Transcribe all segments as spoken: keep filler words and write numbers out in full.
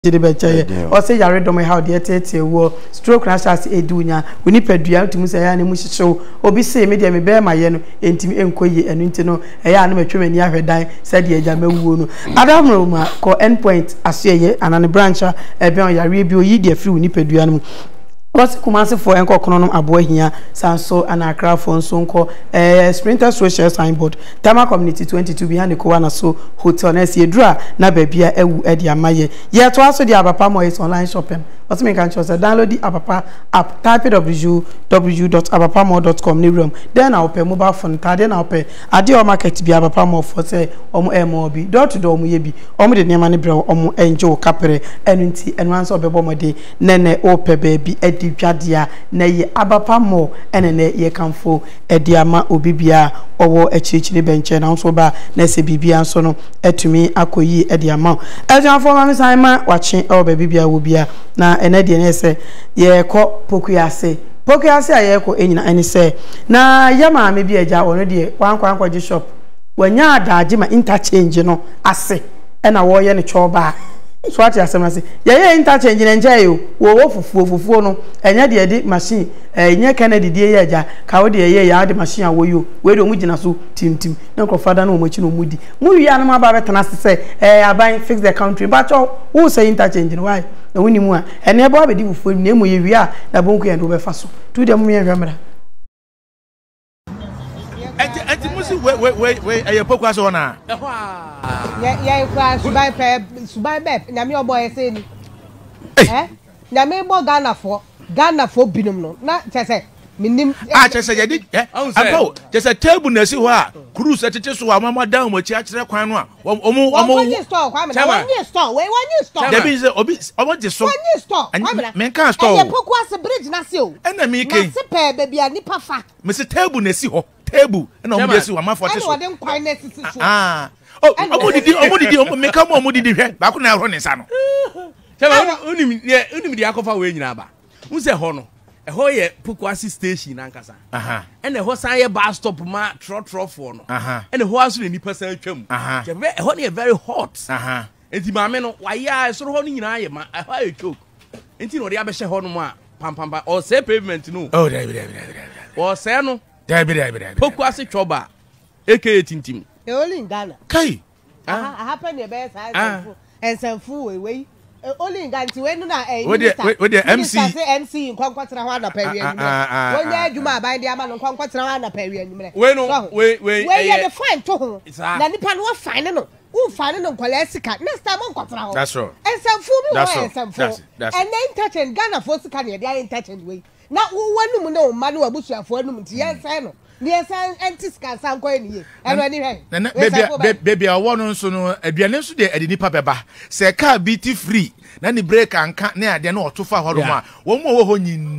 Beche or say you read my how the tete war stroke crashers edunya we need pedria to musaya and musho obi say media me bear my yeno intim enkoye and intino eya no metwe mani ahwedan said ye jama wuo no adam roma ko endpoint aseye anane brancha ebe on yare bi oyi de free we need pedria no What's Kumasi for Enko Kononom Abohia, Sanso and Accra for Sonko, eh, Sprinter Social Signboard, Tama Community twenty-two behind the Kowana So Hotel Nessie Dra, Nabebia, Ewu Edia Maye. Yet also the Abapamo is online shopping. What's me can choose download the Abapa app, type it w w dot abapamo dot com new room. Then I'll pay mobile phone, then I'll pay Adio market be Abapamo for say Omo Emobi, door to door Muyebi, Omo the Nemani Bro, Omo Enjo Capere, Enunti, and once of the Bomade, Nene Ope baby, Edi Jadia, Nay Abapamo, and ne ye can for Ediama Obibia, or a church bench and also by Nessie Bibi and Sono, Etumi, Akoyi, Ediama. As your former Simon watching, oh, baby, will be na enedi say ye ko pokuyase pokuyase aye ko enyina eni say na yama me bi eja wono de wan kwan kwaji shop wanya adaje ma interchange no ase e na wo ye ne choba so ati asem na say ye ye interchange na nja yo wo wo fufuo fufuo no enya de de machine enye Kennedy de ye eja ka wo de ye ya de machine awo yo we de omugina so tim tim na ko fada na omachi no mudi mu wi anu ma ba betana say eh aban fix the country but who say interchange no why na woni mu a ene ba be di fufuo na emu ye wi a na bonku ye do be fa so tu de mu ye hwamra eti musi we we we we aye pokwa so na ya ya kwa subai pe subai be na me obo ye say ni eh na me bo Ghana for Ghana for binum no na chese minim ah chese ye di eh apo chese table na si ho a cruise atete so amama down mo chi akire kwan no a omo omo one store kwa me na one store we one store there be obi omo je so one store me kan store e pokwa se bridge na se o e na me ken na se pe be bia nipa fa me se table na si ho table na omo je si wa ma forty so ah oh omo didi omo didi omo me kan omo didi hwe ba ko na ro ne sa no chema unim ye unim di akofa we nyina ba unse ho no e ho ye Pokwasi station ankasa aha ene ho san ye bus stop ma tro tro for no aha ene ho aso ni person twam aha je e ho ne very hot aha enti ma me no wa ya so ho no nyina ye ma e ho aye choke enti no de abehye ho no mo a pam pam ba o say pavement no oh there be there be there o say no there be there be there Pokwasi choba aka tintim e only in Ghana kai ah happen the best and some fool we we only in Ghana we no na eh with the M C M C nkwankwatira ho na pawi anime when ya adwuma aban de ama no nkwankwatira ho na pawi anime we no we we we ya the fine to ho na nipa no fine no u fine no nkwala sika next time nkwatira ho that's right and some fool me that's some fool and then touch and Ghana for sika na dey touching we na wonu mu na o ma no abusuafo anum ti yes say no yes anti scan san ko eniye eno ani hwe na baby baby awo no nso no aduane nso de ade nipa beba se car biti free na ni break anka na ade na otofa horo ma wo mo wo ho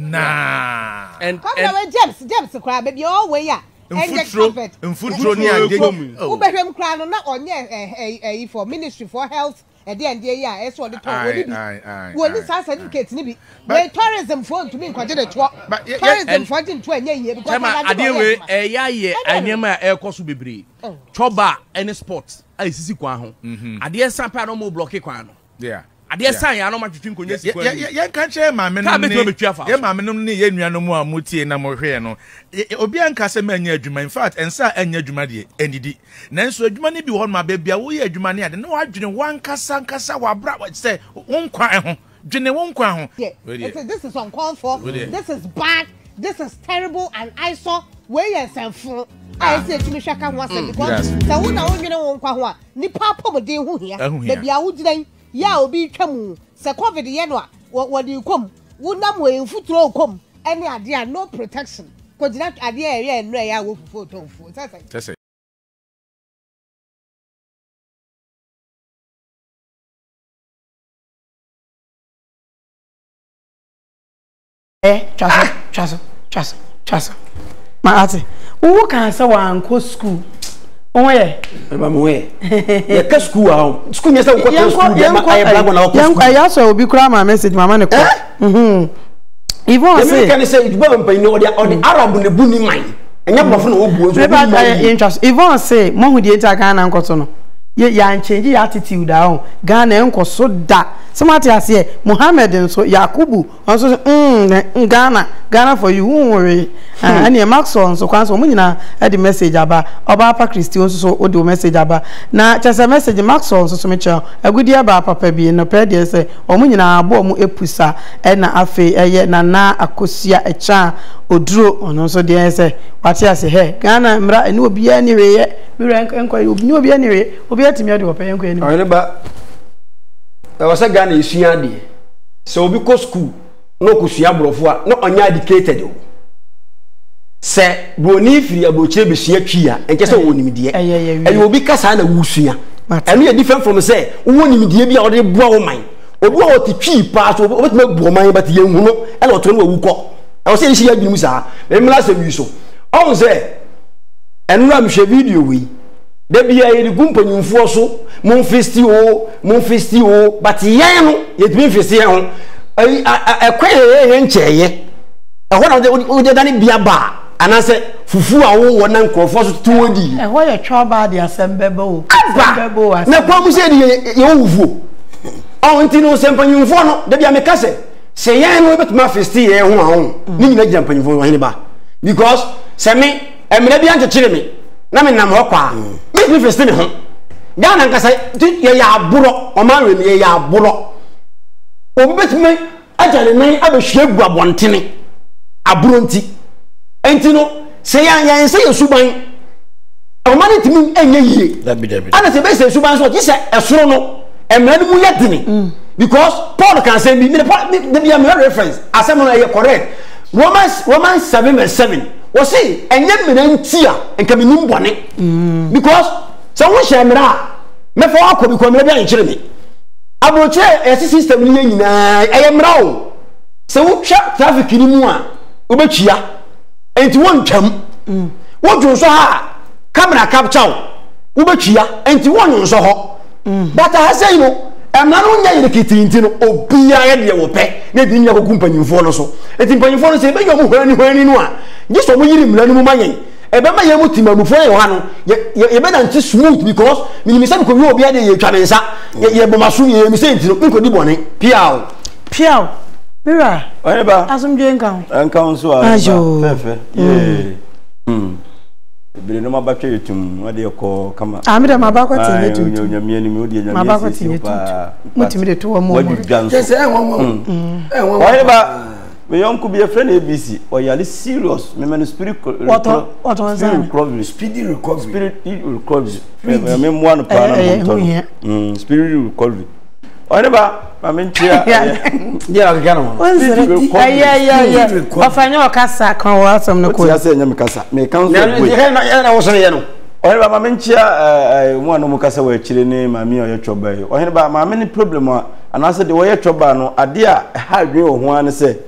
nyina and come James James kra baby o we ya Mfutro mfutro ni ade wo behwem kra no na onye eh for ministry for health e dey and dey ya e so de to wo ni bi wo ni sa certificate ni bi we tourism for to me nkwaje de to tourism for to to anya ye because ade we e ya ye anyema e koso bebre choba any sport ai sisi kwa ho ade sampa no mo block kwa no yeah ade san ya no ma twetwe nkonya sikwa ye ye kan che ma me no ni ye ma me no ni ye nuanom a mutie na mo hwe no obi anka se ma anya adwuma in fact ensa anya adwuma de enidi nanso adwuma ni bi ho ma bia wo ye adwuma ni ade na wadwene wankasa nkasa wabra se wonkwa ho dwene wonkwa ho this is uncalled for this is bad this is terrible and I saw where yes and for I say to me shaka ho ase because so wo na wodwene wonkwa ho a nipa pomode ho hia bia wo gidan ya obi twam se covid ye no a wo de kom wo nam we mfuturo kom any ade no protection ko gina ade e ye no ya wo photo fo sese eh chaso chaso chaso chaso ma ati wo kan se wa anko school onwe ye ba mo we ye ka school a school me say wo ko school de ma aye black na wo yan kwa ya so obi kura ma message mama ne ko mhm Yvonne say can say it bo mpa ni o de Arab ne bu ni man enya bofo na wo bu o so Yvonne say mo hu die ta kan na nkoto no ye ya change your attitude down Ghana enko so da somati ase Muhammad nso Yakubu onso mm Ghana Ghana for you worry and e Maxwell nso kwanso mo nyina e the message aba oba apa Christian nso so o the message aba na chese message Maxwell nso so me che agudi aba papa bi no pe de se o mo nyina abo mo epusa e na afi eye na na akosia e cha oduro ono nso de se wati ase he Ghana mra ene obi ani weye mira enko obi obi ani weye obi atimi ade opa enko ani ayene ba e wasa Ghana esua de so obi ko school no kusua brofo a no onya educated o se broni firi abochire be sua twi a enke se wo nimdie e obi kasa na wusua eno ye different from say wo nimdie bi a ode boa wo man obi o ti twi pa so obi ma buo man but ye hu no e na oto no wu ko e wo se nshi ya dwum sa me mla se wi so on se enu am hwe video wi de bia ye ri gumpanyimfo so mon festi o mon festi o but yen no ye timi festi yen ho ai ekwe ye ncheye e ho na o de dani bia ba anase fufu a wo wona nkrofo so to odi e ho ye twa de asembebe o asembebe o na kwa mu se de ye wufu o nti no sempanyimfo no de bia me kase se yen no betuma festi yen ho a ho ni nyina jampanyimfo ho ni ba because se me emre bia nchechire me na me nam ho kwa me me festi me ho Ghana nkasa ye ya aburo o ma we ye ya aburo o betuma ajale nan abehwe gu abontene aburo nti enti no se yan yan se yesuban o ma ne timi enye yie dabi dabi ana se be se yesuban so ti se esoro no emra ni mu yedini because Paul can say me the be a reference asem no ye correct Romans Romans seven verse seven o say enye me na ntia enka me nim bone because so wo hye emra me fa akọ bi ko me bia nkyere me abroche esi system ni nyina eyemra o se wo twa traffic ni mu a obetwia enti won twam wo dwo so ha camera capture wo betwia enti won so ho but ha say no emna no nya yire kitinti no obia ye de wo pe na di nya ko kumpanyimfo no so enti mpanyimfo no se be yo mu hwani hwani no a gi so mo yiri mra no mu manyen ebe ma ye mu timamufo ye ha no ye be na nti smooth because minimisa ko wi obi ade ye twa mensa ye bomaso ye mi se nti no ko di bone piao piao mira oye ba asumje nkan nkan so a fefe eh mm bele no mabatwe yetum wade ko kama ah mi da mabakwati yetum nyamia ni mi odi nyamia mabakwati yetum mutimi de to mo yes eh won eh won oye ba me yonku bi e friend A B C o yali serious me man spirit what what was that speedy recovery spirit recovery me mo anu pa na mo mm spirit recovery oye ba ma me ntia ya ga kana mo ya ya ya afanya okasa kan wa asem no ko ya se nyame kasa me kan so boy ya na wo so ye no oye ba ma me ntia mo anu mo kasa wa chire ne ma mi o ye choba yi oye ba ma me ni problem a anase de wo ye choba no ade a ha dwe wo ho an se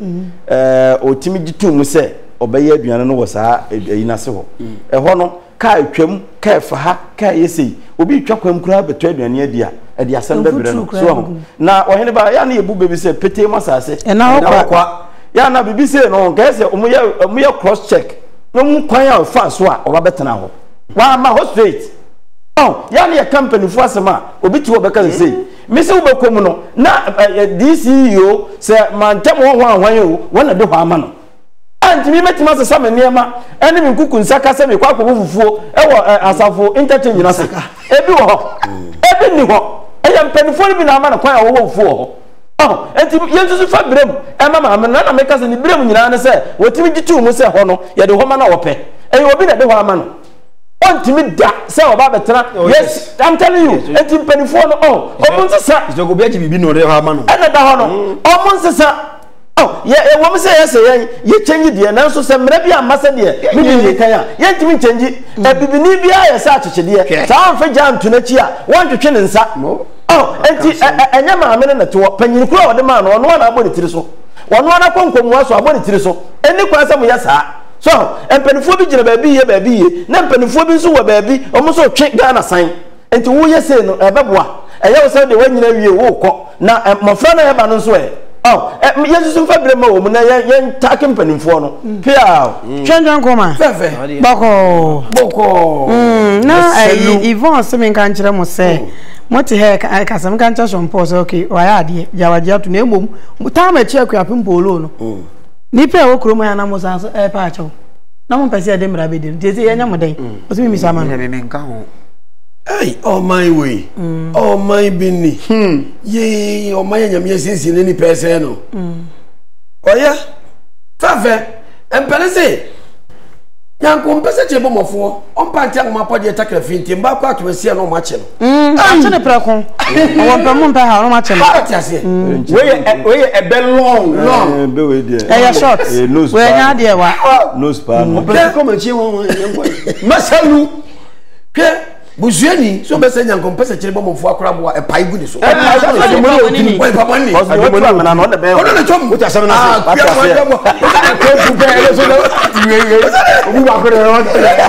eh otimi gitu mu se obeye aduane no wo saa yi na se ho e ho no ka atwam ka fa ha ka yesi obi twa kwam kura beto aduane adi a adi asem bebre no so ho na ohene ba ya na yebu bebi se pete masase e na kwa ya na bibi se no ka se omuye omuye cross check no mu kwan a fa so a oba betena ho wa ma ho straight oh ya na company fu asema obi ti wo beka se misi wo bekom no na D C E O se mantem ho ho anwan o wona de ho ama no anti mi metima se sama niema ene mi kuku nsaka se mi kwa kwa fufuo e wo asafo interchange na se ebi wo ho ebi ni ho eya mpanifo bi na ama na kwa wo wo fufuo ho oh enti yensu fa brem e mama ma na na meka se ni brem nyina ne se wotimi gitu mu se ho no ye de ho ma na wo pe e obi na de ho ama no ontimi da se oba betena yes I'm telling you enti mpanifo no oh omunsesa so go biaji bibi no de ho ama no ene da ho no omunsesa oh ye e wo mse ye se ye ye change de na so se mra bi amasa de mi bi ye kan ya ye ntimi change e bibini bia ye sa achechede ye sa amfa jam tunachi a won twetwe ne nsa oh enti enya ma amene na to panyin kura wo de ma no ono na abɔ ne tiri so ono na konkomu so abɔ ne tiri so eni kwa sa mu ya sa so empanifo bi gire baabi ye baabi ye na empanifo bi nso wo baabi omo so twe Ghana san enti wo ye se no ebeboa eye wo se de wanyina wie wo kɔ na mofra na ye ba no so e oh yes so fa brema wo mu na yen take mpanimfo no pia Chenjan koma fefe bako boko na Yvonne se men kan kire mo se moti he ka sam kan cha shompo so okay wa ya ade jawaje ato na emom ta ma chi akwa pimpolo no ni pe wo kromo ya na mo san so e pa acho na mo pese ade mra be de ti se yenya mo den o se mi misama no me nka ho hey oh my way oh my binni hmm ye oh my nyam ye sinsin ni pese no mm oya fafe empelese yanko mpese chebo mofo on pantia ngoma pode takra finti mba kwa atwese no ma che no mm ache ne preko o mpa mo mpa ha no ma che no ati ase we we e be long long be we there eh short we nya de wa no spa no pe ko ma chi won yanko masalu ke buzuani so be se yanko mpese chebo mofo akora bo e pai gu ni so e pai so mo ni otini we papa ni o so mo na no na be o na chom o ta se na se ati ase ko ku be ele so we we obu ba ko re o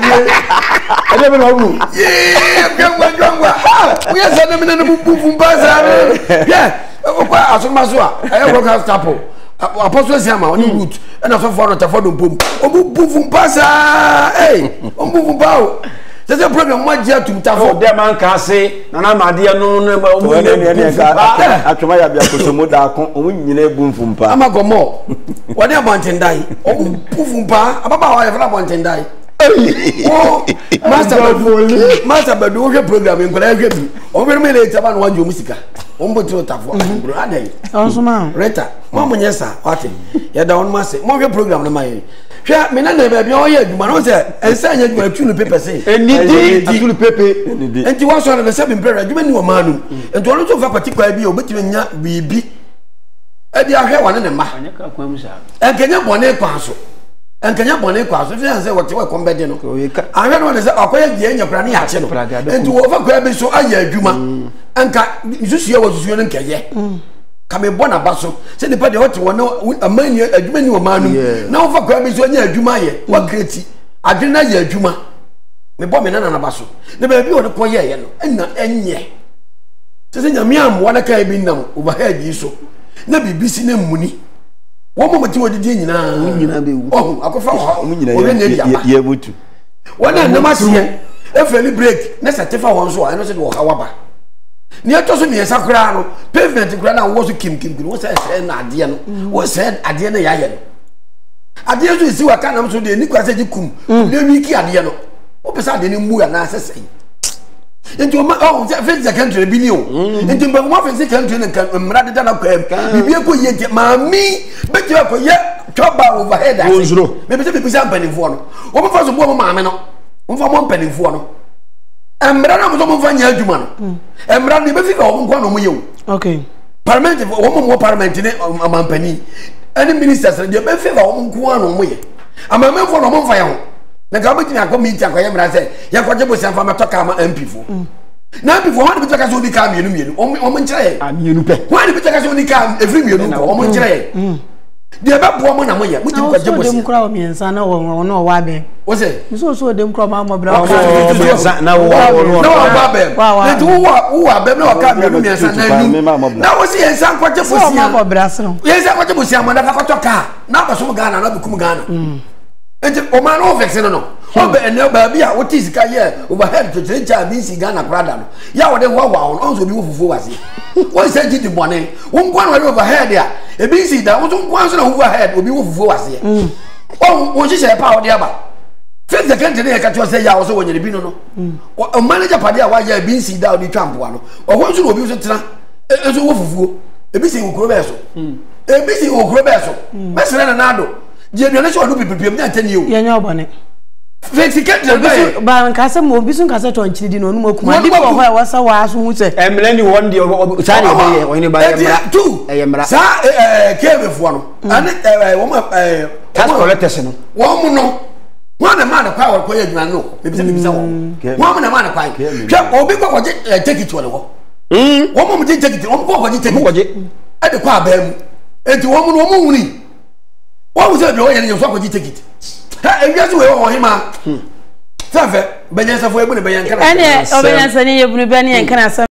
ade be no bu ye gangwa gangwa we ya sa na me na bu bu mbaza ye o kwa asoma so a e ko ka stapo apostle siama oni root e na so for no ta for do pom obu bu mbaza eh obu bu bawo c'est un problème moi dia tout ta fo dem an ka se na na made no no mu ne ne ka atwoma ya bia kosomo da ko o nyina ebu mfumpa ama gomo woni abontendai o mfumpa ababa wa ya fara abontendai oh master badu master badu o program en kola hwe bi o be me le taba no wanjo musika o mboti o tafo bro adai on suma reta mo mo nyesa wate ya da on ma se mo hwe program na mai hwa me na na ba bi o ye aduma no se ensa nya aduma tu no paper se enidi atu no pepe enti wa so na se bi mpere aduma ni o ma no enti o no so fa particular bi o betimi nya bibi e di ahwe wane ne ma anya ka kwa musa enkenya bone kwa so enkenya bone kwa so fi anse wote we kombede no ahwe no se akoya die nya kra ne ya che no enti wo fa kwa bi so aya aduma enka isusuye wo susuye no nkeye kame bona baso se ne pade wote wona amani adwuma ni o manu na wo fa kwa bi so nya adwuma ye wa kreti adwena ye adwuma me bo me na na baso ne ba bi wo ko ye ye no enna enye se se nya mi am wona kai bi nam overhead yi so na bibisi na muni wo mo mati wodi nyina nyina be wu oh akofa ho mo nyina ye ye butu wona na masie e feli break na se tefa won so eno se wo hawaba ni eto so mi esakura no pavement kura na wo so kim kim wo se se na ade no wo se ade na ya ye no ade so isi waka na so de ni kwa se jikum de wiki ade no wo pesa ade ni mu ya na sese enti o ma o se fe secondary bi ni o enti mba mo fe secondary na kan mra de na kwa bibi ko ye je mami be je ko ye choba overhead ase me be se bi sa mpanifo no wo mo fa so bo mo maame no wo fa mo mpanifo no emra na mo so mo fa nya adwuma no emra ni be fi ka wo nko no mo ye o okay parliament wo mo mo parliament ni amampani any ministers de be fi ka wo nko no mo ye amamefo no mo fa ye ho na ga be tina ko meeting akoye mra se ye ko je bo se fa matoka ma M P fo na M P fo wan be toka so ni ka mienu mienu o mo nkyere a mienu pe wan be toka so ni ka every mienu ko o mo nkyere de ba bo mo na mo ye mo ti ko je bo se dem kura o miensa na wo no wa be o se so so dem kura ma mo bra o miensa na wo wo na wa be na tu wo wo be na o ka mienu miensa na nu na wo se yensa ko je bo se ma mo bra so yensa ko je bo se ma na fa ko toka na ba so mo Ghana na be kum Ghana enti o ma no vex no no o be ene ba bia wo ti sika ye overhead to change bi si Ghana krada no ya wo de wa wa on so bi wo fufu wase wo se ji di bone wo nkwa no overhead ya e bi si da wo so nkwa so na overhead obi wo fufu wase o wo ji se pa wo de aba fifth second ne ka to say ya wo so wo nyere bi no no o manager pade a wa ya bi si da o di twampo ano o ho so obi so tena e so wo fufu e bi si wo kro be so e bi si wo kro be so mesere na nado je bi na so do pipipim nya tani o ye nya obone Veticated by ba nkasa mo obi so nkasa to nchiri di no nu makuma di ko ho e wasa wa so hu se emle ni won di sa ni be ye woni ba ye mra tu e ye mra sa eh kebe fo no ane eh wo ma eh tax collectors no wo mu no wo na ma na kwa wo ye dwuma no be bisa be bisa wo wo mu na ma na kwa hwe obi ko koje take it wo le wo mm wo mu je take it wo ko koje take it koje e de kwa ba mu enti wo mu no wo mu wuni wo mu se be wo ye ne so koje take it ha e wiase we wo hima safe benyansa fo ebu ne benyanka na ene obenyansa ni yebunu be ne yanka na